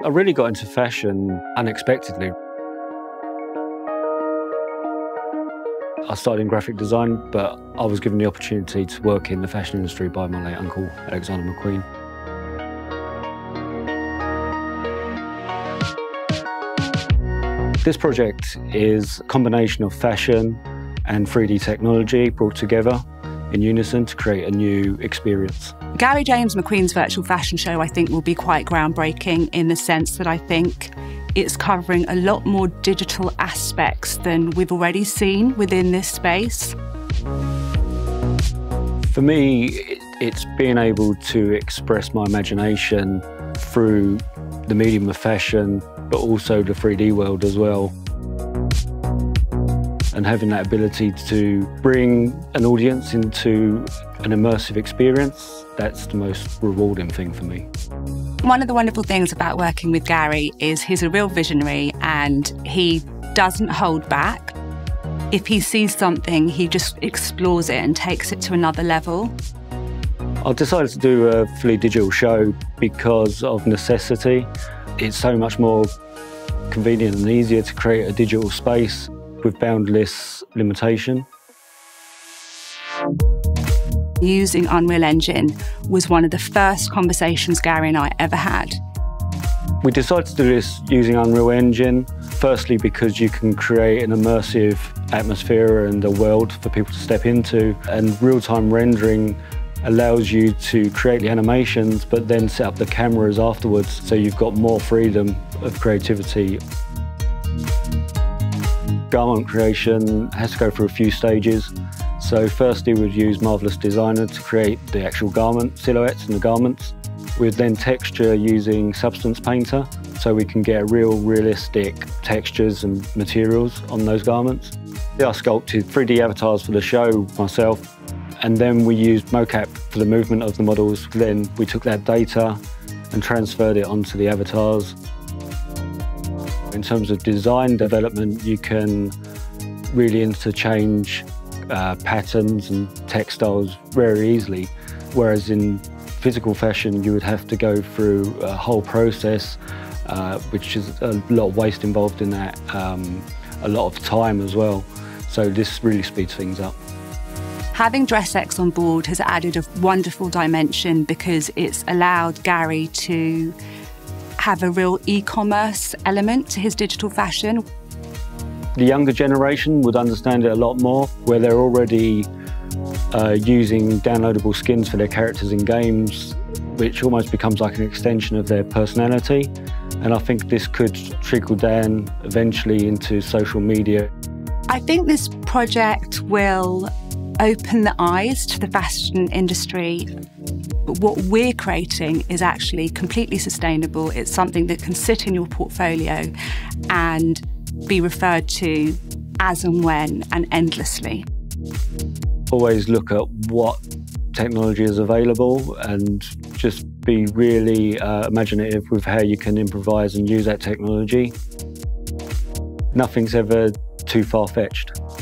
I really got into fashion unexpectedly. I started in graphic design, but I was given the opportunity to work in the fashion industry by my late uncle, Alexander McQueen. This project is a combination of fashion and 3D technology brought together in unison to create a new experience. Gary James McQueen's virtual fashion show, I think, will be quite groundbreaking in the sense that I think it's covering a lot more digital aspects than we've already seen within this space. For me, it's being able to express my imagination through the medium of fashion, but also the 3D world as well. And having that ability to bring an audience into an immersive experience, that's the most rewarding thing for me. One of the wonderful things about working with Gary is he's a real visionary and he doesn't hold back. If he sees something, he just explores it and takes it to another level. I decided to do a fully digital show because of necessity. It's so much more convenient and easier to create a digital space with boundless limitation. Using Unreal Engine was one of the first conversations Gary and I ever had. We decided to do this using Unreal Engine, firstly because you can create an immersive atmosphere and a world for people to step into, and real-time rendering allows you to create the animations but then set up the cameras afterwards, so you've got more freedom of creativity. Garment creation has to go through a few stages. So firstly, we'd use Marvelous Designer to create the actual garment silhouettes and the garments. We'd then texture using Substance Painter, so we can get real realistic textures and materials on those garments. I sculpted 3D avatars for the show myself, and then we used mocap for the movement of the models. Then we took that data and transferred it onto the avatars. In terms of design development, you can really interchange patterns and textiles very easily, whereas in physical fashion you would have to go through a whole process, which is a lot of waste involved in that, a lot of time as well. So this really speeds things up. Having DressX on board has added a wonderful dimension because it's allowed Gary to have a real e-commerce element to his digital fashion. The younger generation would understand it a lot more, where they're already using downloadable skins for their characters in games, which almost becomes like an extension of their personality. And I think this could trickle down eventually into social media. I think this project will open the eyes to the fashion industry. But what we're creating is actually completely sustainable. It's something that can sit in your portfolio and be referred to as and when and endlessly. Always look at what technology is available and just be really imaginative with how you can improvise and use that technology. Nothing's ever too far-fetched.